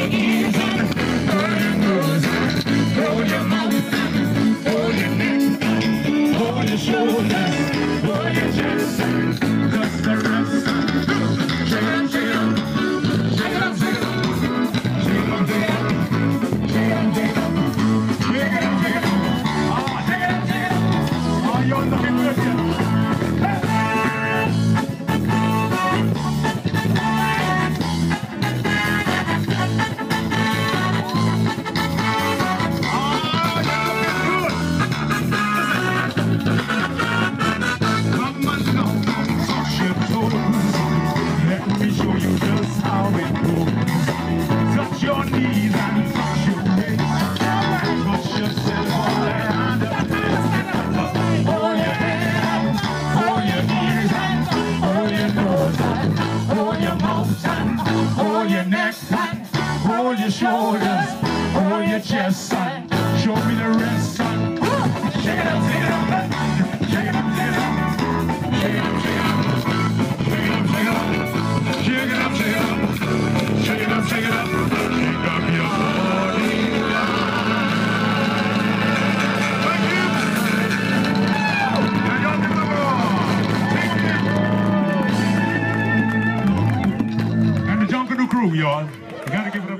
Shoulders, hold your chest, son. Show me the rest, son. Shake it up, shake it up, shake it up, shake it up, shake it up, shake it up, shake it up, shake it up, shake it up, shake up your body. Thank you. And the Jungle Crew, y'all. You gotta give it